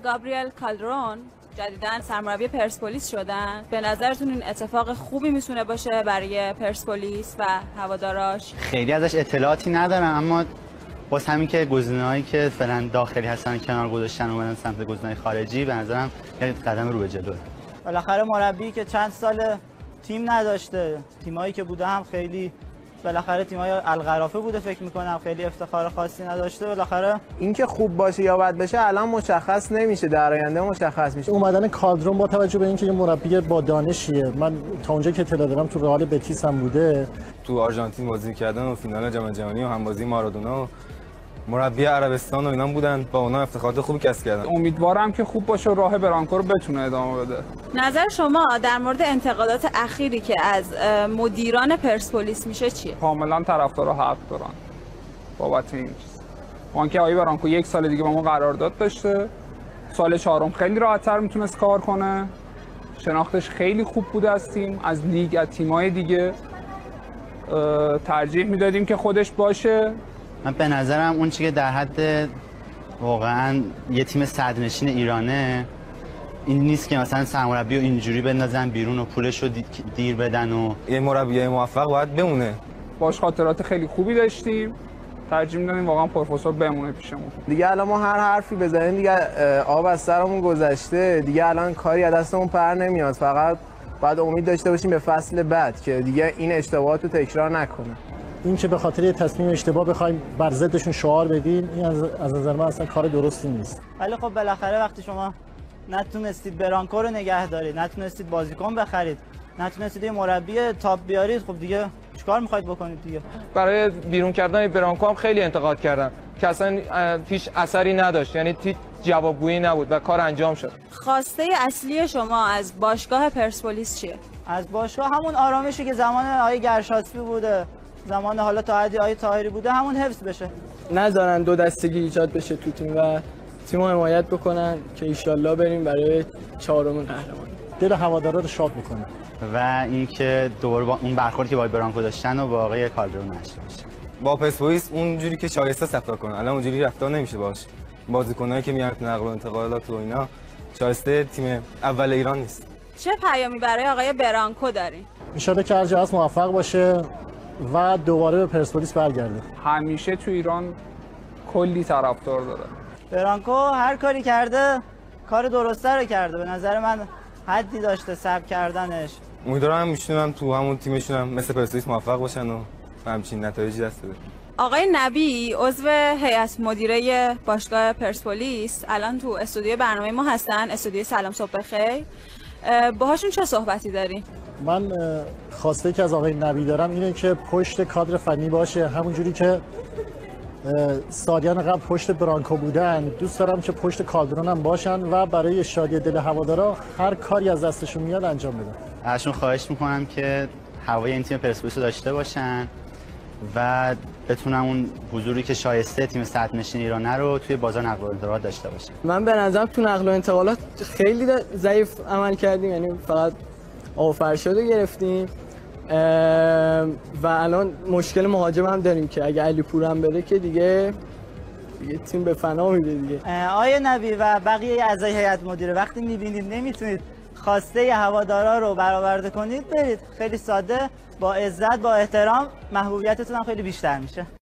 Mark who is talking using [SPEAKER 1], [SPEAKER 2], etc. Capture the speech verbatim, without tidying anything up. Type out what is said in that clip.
[SPEAKER 1] گابریل کالدرون جدیداً سرمربی پرسپولیس شدن. به نظرتون این اتفاق خوبی میتونه باشه برای پرسپولیس و هواداراش؟
[SPEAKER 2] خیلی ازش اطلاعاتی ندارم، اما باز همین که گزینه‌هایی که فعلا داخلی هستن کنار گذاشتن و برن سمت گزینه‌های خارجی به نظرم یه قدم رو به جلوه.
[SPEAKER 3] بالاخره مربی که چند سال تیم نداشته، تیمایی که بوده هم خیلی بالاخره تیمای القرافه بوده فکر میکنم، خیلی افتخار خاصی نداشته. بالاخره
[SPEAKER 4] اینکه خوب باشه یا بد بشه الان مشخص نمیشه، در آینده مشخص میشه.
[SPEAKER 5] اومدن کالدرون با توجه به اینکه یه مربی با دانشیه، من تا اونجا که اطلاع دارم تو رئال بتیس هم بوده،
[SPEAKER 6] تو آرژانتین بازی کردن و فینال جام جهانی و همبازی مارادونا و مربی عربستان و اینا بودن، با اونا افتخارات خوبی کسب کردن.
[SPEAKER 7] امیدوارم که خوب باشه و راه برانکو رو بتونه ادامه بده.
[SPEAKER 1] نظر شما در مورد انتقادات اخیری که از مدیران پرسپولیس میشه چیه؟
[SPEAKER 7] کاملا طرفدارا حق دارن بابت این چیز. آنکه آقای برانکو یک سال دیگه با ما قرارداد داشته، سال چهارم خیلی راحت‌تر میتونست کار کنه، شناختش خیلی خوب بوده از تیم، از لیگ، از تیم‌های دیگه. ترجیح میدادیم که خودش باشه.
[SPEAKER 2] من به نظرم اون چیزی که در حد واقعا یه تیم صدرنشین ایرانه این نیست که مثلا سرمربی رو اینجوری بندازن بیرون و پولش رو دیر بدن و
[SPEAKER 6] یه مربی موفق باید بمونه.
[SPEAKER 7] باش خاطرات خیلی خوبی داشتیم، ترجیح میدادیم واقعا پروفسور بمونه پیشمون.
[SPEAKER 4] دیگه الان ما هر حرفی بزنیم دیگه آب از سرمون گذشته، دیگه الان کاری از دستمون پر نمیاد، فقط باید امید داشته باشیم به فصل بعد که دیگه این اشتباهات رو تکرار نکنه.
[SPEAKER 5] این که به خاطر یه تصمیم اشتباه بخوایم بر ضدشون شعار بدیم، این از از نظر من اصلا کار درستی نیست.
[SPEAKER 3] ولی خب بالاخره وقتی شما نتونستید برانکو رو نگه دارید، نتونستید بازیکن بخرید، نتونستید یه مربی تاپ بیارید، خب دیگه چیکار می‌خواید بکنید دیگه؟
[SPEAKER 8] برای بیرون کردن برانکو هم خیلی انتقاد کردن که اصلا هیچ اثری نداشت، یعنی هیچ جوابگویی نبود و کار انجام شد.
[SPEAKER 1] خواسته اصلی شما از باشگاه پرسپولیس چیه؟
[SPEAKER 3] از باشگاه همون آرامشی که زمان آقای گرشاسبی بوده، زمان حالا تا حدی آقای طاهری بوده، همون حفظ بشه.
[SPEAKER 9] نذارن دو دستگی ایجاد بشه تو تیم و تیمو حمایت بکنن که ایشالله بریم برای چهارم قهرمانی.
[SPEAKER 5] دل هوادارا رو شاد میکنه.
[SPEAKER 2] و اینکه دوباره با اون برخوردی که با برانکو داشتن و با آقای کالدرون نشته باشه.
[SPEAKER 6] با پرسپولیس اونجوری که شایسته رفتار کنه، الان اونجوری رفتار نمیشه باش. بازیکنایی که میان تو نقل و انتقالات و اینا شایسته تیم اول ایران نیست.
[SPEAKER 1] چه پیامی برای آقای برانکو دارین؟
[SPEAKER 5] ان شاءالله که هر جا هست موفق باشه و دوباره به پرسپولیس برگرده.
[SPEAKER 7] همیشه تو ایران کلی طرفدار داره.
[SPEAKER 3] برانکو هر کاری کرده کار درسته رو کرده، به نظر من حدی داشته صبر کردنش.
[SPEAKER 6] امیدوارم میشونم تو همون تیمشون هم مثل پرسپولیس موفق باشن و همچین نتایجی دست بده.
[SPEAKER 1] آقای نبی عضو هیئت مدیره باشگاه پرسپولیس الان تو استودیو برنامه ما هستن، استودیو سلام صبح بخیر. باهاشون چه صحبتی دارین؟
[SPEAKER 5] من خواسته که از آقای نبی دارم اینه که پشت کادر فنی باشه، همونجوری که سالیان قبل پشت برانکو بودن، دوست دارم که پشت کالدرون هم باشن و برای شادی دل هوادارا هر کاری از دستشون میاد انجام بدن.
[SPEAKER 2] ازشون خواهش میکنم که هوای این تیم پرسپولیس رو داشته باشن و بتونن اون حضوری که شایسته تیم صدرنشین ایرانه رو توی بازار نقل و انتقالات داشته باشن.
[SPEAKER 9] من به نظرم تو نقل و انتقالات خیلی ضعیف عمل کردیم، یعنی فقط آفرشاد رو گرفتیم و الان مشکل مهاجم هم داریم که اگه علی پور هم بره که دیگه دیگه تیم به فنا میره دیگه.
[SPEAKER 3] آیه نبی و بقیه اعضای هیئت مدیره وقتی میبینید نمیتونید خواسته هوادارا رو برآورده کنید، برید خیلی ساده با عزت با احترام، محبوبیتتون هم خیلی بیشتر میشه.